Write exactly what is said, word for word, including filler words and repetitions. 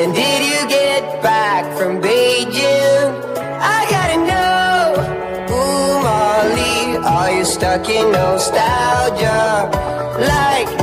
When did you get back from Beijing? I gotta know. Ooh, Molly, are you stuck in nostalgia? Like